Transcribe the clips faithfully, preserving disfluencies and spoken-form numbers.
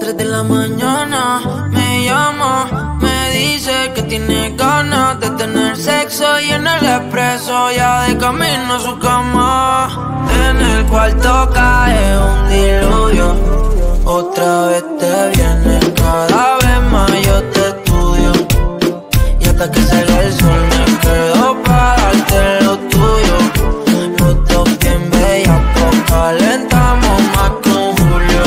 tres de la mañana me llama, me dice que tiene ganas de tener sexo y en el expreso ya de camino a su cama. En el cuarto cae un diluvio, otra vez te vienes, cada vez más yo te estudio. Y hasta que salga el sol me quedo para darte lo tuyo. Los dos bien bellacos, calentamos más que un Julio.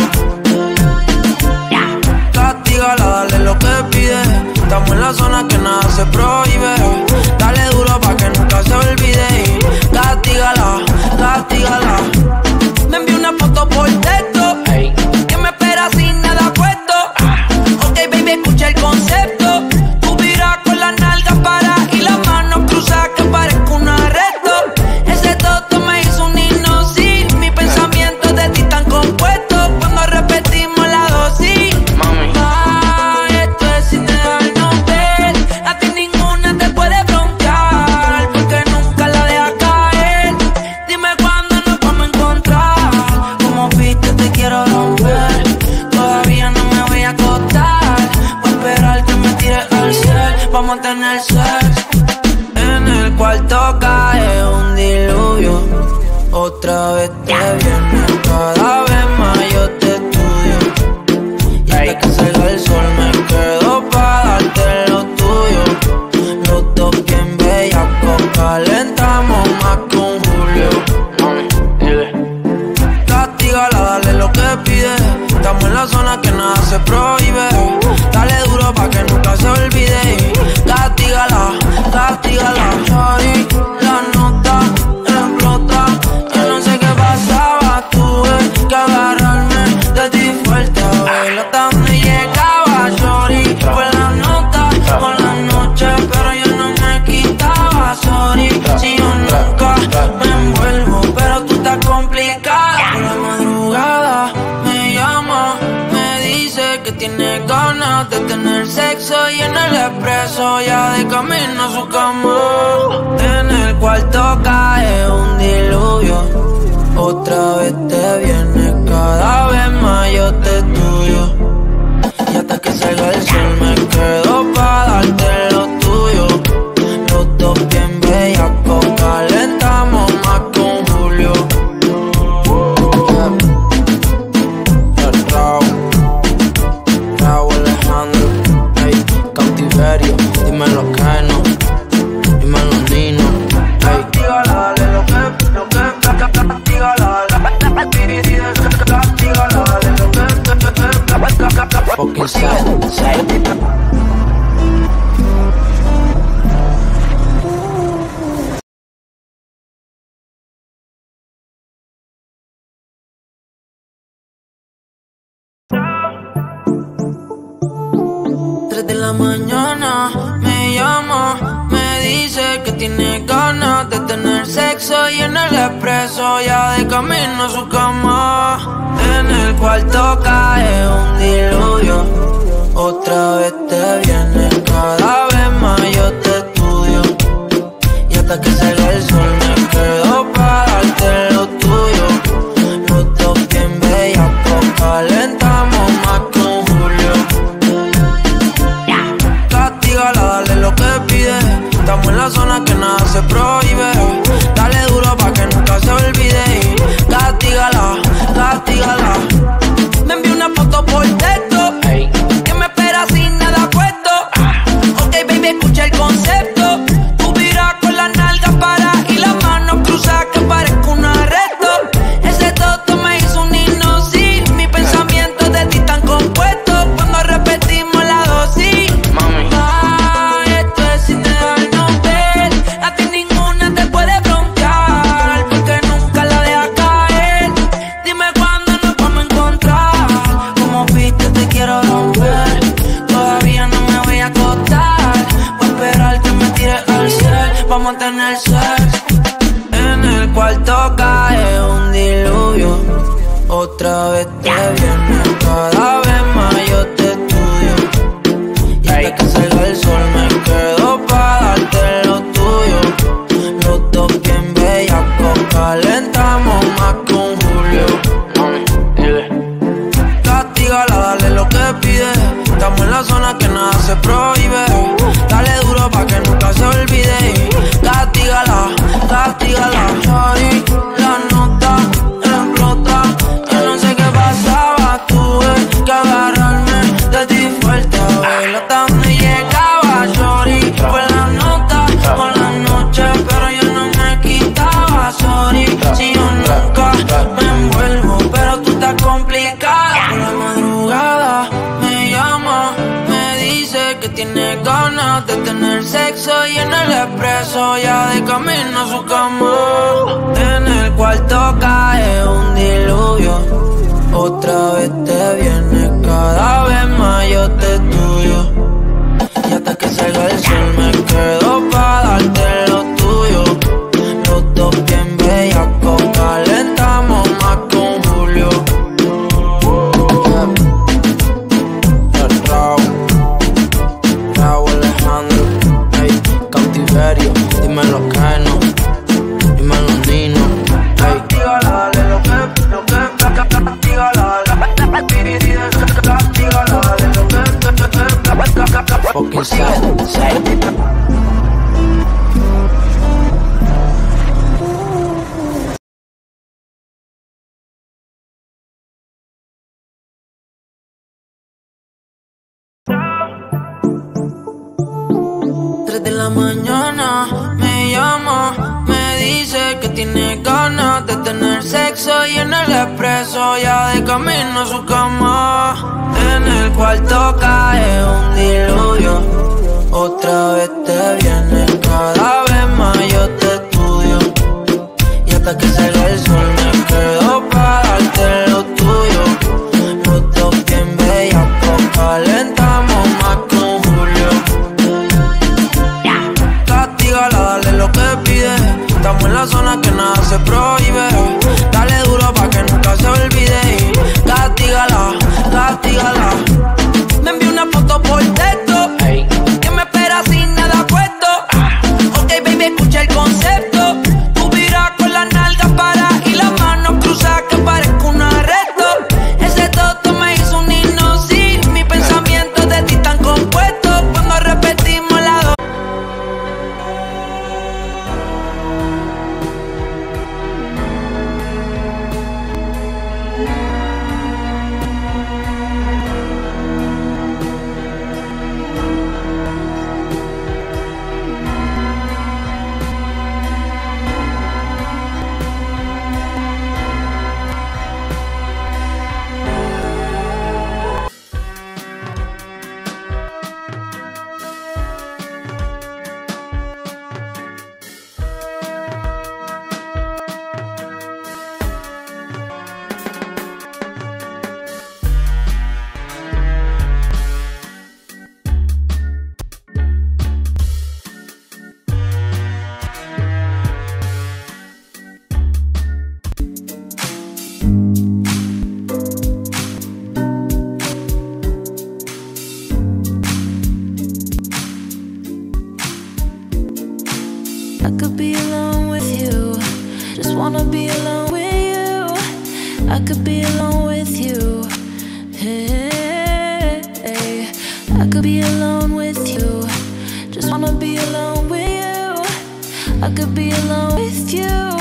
Castígala, dale lo que pide, estamos en la zona que nada se prohíbe. Dale duro pa' que nunca se olvide. Castígala, castígala. Me envió una foto por texto, hey, que me espera sin nada puesto. Ok, baby, escucha el concepto. Tú viras con las nalgas para y las manos cruzadas que parezco un arresto. Ese toto me hizo un himno, sí. Mis pensamientos de ti están compuestos cuando repetimos la dosis. Mami, ay, esto es sin dejarnos ver. A ti ninguna te puede broncear, porque nunca la dejas caer. Dime cuándo nos vamos a encontrar. Como viste te quiero romper, todavía no me voy a acostar. Voy a esperar que me tires al cielo, vamos a tener sexo. En el cuarto cae un diluvio, otra vez te vienes, cada vez más yo te estudio. Y hasta que salga el sol me quedo pa' darte lo tuyo. Los dos bien bellacos, calentamos más que un Julio. Castígala, dale lo que pide, estamos en la zona que nada se prohíbe. Dale duro pa' que nunca se olvide. Castígala, castígala. Sorry, la nota explota. Yo no sé qué pasaba, tuve que agarrarme de ti fuerte, a ver hasta dónde llegaba. Sorry, fue la nota por la noche, pero yo no me quitaba. Sorry, si yo nunca me envuelvo, pero tú estás complicada. Por la madrugada me llama, me dice que tiene ganas de tener sexo y en el expreso ya de camino a su cama. En el cuarto cae un diluvio, otra vez te vienes, cada vez más yo te estudio. Y hasta que salga el sol me quedo pa' darte lo tuyo. Los dos bien bellacos, calentamos más que un Julio. Raúl Alejandro, hey, cautiverio, dímelo que no, dímelo Nino, hey. Castígala, dale lo que, lo que, castígala, castígala, dale lo que, fucking sad, sad. De la mañana me llama, me dice que tiene ganas de tener sexo y en el expreso ya de camino a su cama. En el cuarto cae un diluvio, otra vez te vienes, cada vez más yo te estudio. Y hasta que salga el sol me quedo pa' darte lo tuyo. Los dos bien bellacos, calentamos más que un Julio. Castígala, dale lo que pide, estamos en la zona que nada se prohíbe. Dale duro pa' que nunca se olvide. Castígala, castígala. Me envió una foto por texto, hey, que me espera sin nada puesto. Ok, baby, escucha el concepto. Tú viras con las nalgas para y las manos cruzadas que parezco un arresto. Ese toto me hizo un himno, sí. Mis pensamientos de ti están compuestos cuando repetimos la dosis. Mami, ay, esto es sin dejarnos ver. A ti ninguna te puede broncear, porque nunca la dejas caer. Dime cuándo nos vamos a encontrar. Como viste te quiero romper, todavía no me voy a acostar. Voy a esperar que me tires al cielo, vamos a tener sexo. En el cuarto cae un diluvio, otra vez te vienes, cada vez más yo te estudio. Y hasta que salga el sol me quedo pa' darte lo tuyo. Los dos bien bellacos, calentamos más que un Julio. Castígala, dale lo que sexo y en el expreso ya de camino a su cama. En el cuarto cae un diluvio. Otra vez te vienes, cada vez más yo te estudio. Y hasta que salga el sol me quedo pa' darte lo tuyo. Los dos bien bellacos, calentamos más que un Julio. Yeah. El Raúl, Raúl Alejandro, hey, cautiverio, dímelo que no, dímelo Nino, hey. Castígala, dale lo que, lo que, castígala, castígala, dale lo que, fucking sad, sad. Tres de la mañana me llama, me dice que tiene ganas de tener sexo y en el expreso ya de camino a su cama. En el cuarto cae un diluvio. Otra vez te vienes, cada vez más yo te estudio. Y hasta que salga el sol me quedo pa' darte lo tuyo. Los dos bien bellacos, calentamos más que un Julio. Castígala, dale lo que pide. Estamos en la zona que nada se prohíbe. Dale duro pa' que nunca se olvide. Castígala, castígala. Me envió una foto por texto, hey, que me espera sin nada puesto. Ah. Ok, baby, escucha el concepto. Tú viras con las nalgas para y las manos cruzadas que parezco un arresto. Ese toto me hizo un himno, sí. Mis pensamientos de ti están compuestos cuando repetimos la dos. I could be alone with you, just wanna be alone with you. I could be alone with you, hey, hey. I could be alone with you, just wanna be alone with you. I could be alone with you.